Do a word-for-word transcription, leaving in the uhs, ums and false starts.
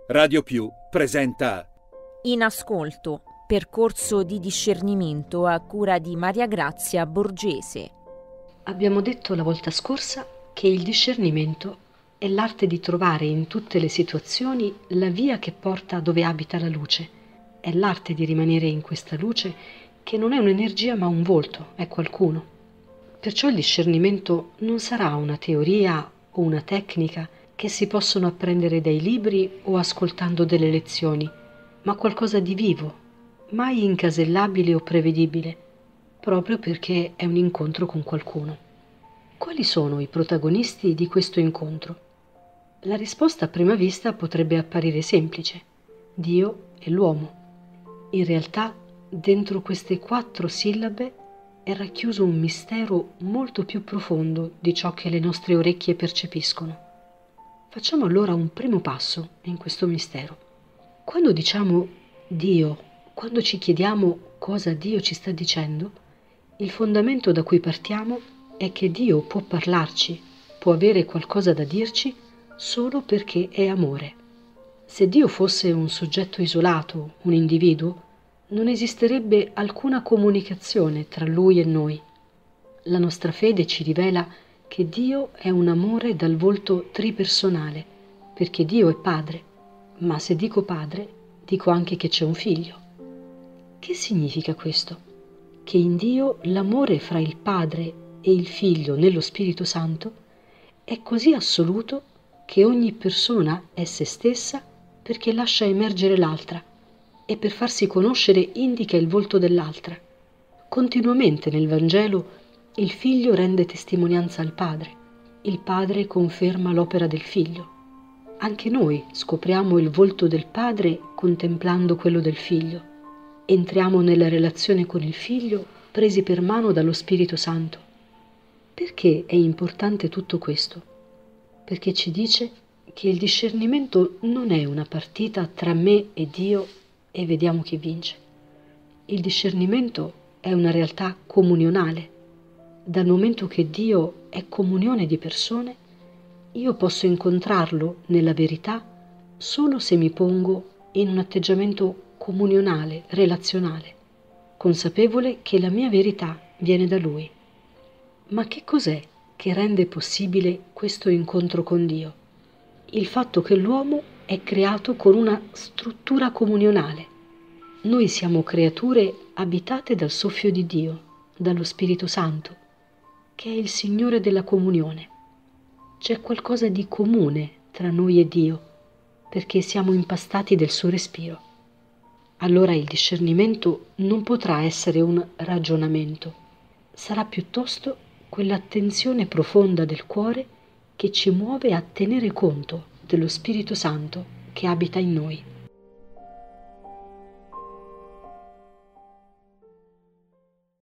Radio Più presenta In ascolto, percorso di discernimento a cura di Maria Grazia Borgese. Abbiamo detto la volta scorsa che il discernimento è l'arte di trovare in tutte le situazioni la via che porta dove abita la luce. È l'arte di rimanere in questa luce che non è un'energia ma un volto, è qualcuno. Perciò il discernimento non sarà una teoria o una tecnica che si possono apprendere dai libri o ascoltando delle lezioni, ma qualcosa di vivo, mai incasellabile o prevedibile, proprio perché è un incontro con qualcuno. Quali sono i protagonisti di questo incontro? La risposta a prima vista potrebbe apparire semplice: Dio e l'uomo. In realtà, dentro queste quattro sillabe è racchiuso un mistero molto più profondo di ciò che le nostre orecchie percepiscono. Facciamo allora un primo passo in questo mistero. Quando diciamo Dio, quando ci chiediamo cosa Dio ci sta dicendo, il fondamento da cui partiamo è che Dio può parlarci, può avere qualcosa da dirci solo perché è amore. Se Dio fosse un soggetto isolato, un individuo, non esisterebbe alcuna comunicazione tra Lui e noi. La nostra fede ci rivela che Dio è un amore dal volto tripersonale, perché Dio è Padre, ma se dico Padre, dico anche che c'è un Figlio. Che significa questo? Che in Dio l'amore fra il Padre e il Figlio nello Spirito Santo è così assoluto che ogni persona è se stessa perché lascia emergere l'altra e per farsi conoscere indica il volto dell'altra. Continuamente nel Vangelo il Figlio rende testimonianza al Padre, il Padre conferma l'opera del Figlio. Anche noi scopriamo il volto del Padre contemplando quello del Figlio. Entriamo nella relazione con il Figlio presi per mano dallo Spirito Santo. Perché è importante tutto questo? Perché ci dice che il discernimento non è una partita tra me e Dio e vediamo chi vince. Il discernimento è una realtà comunionale. Dal momento che Dio è comunione di persone, io posso incontrarlo nella verità solo se mi pongo in un atteggiamento comunionale, relazionale, consapevole che la mia verità viene da Lui. Ma che cos'è che rende possibile questo incontro con Dio? Il fatto che l'uomo è creato con una struttura comunionale. Noi siamo creature abitate dal soffio di Dio, dallo Spirito Santo, che è il Signore della comunione. C'è qualcosa di comune tra noi e Dio, perché siamo impastati del suo respiro. Allora il discernimento non potrà essere un ragionamento, sarà piuttosto quell'attenzione profonda del cuore che ci muove a tenere conto dello Spirito Santo che abita in noi.